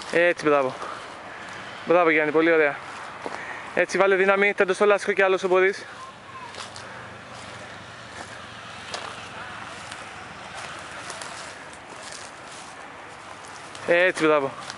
Έτσι, μπράβο. Μπράβο Γιάννη, πολύ ωραία. Έτσι, βάλε δύναμη, τέντω στο λάστιχο κι άλλο όσο μπορείς. Έτσι, μπράβο.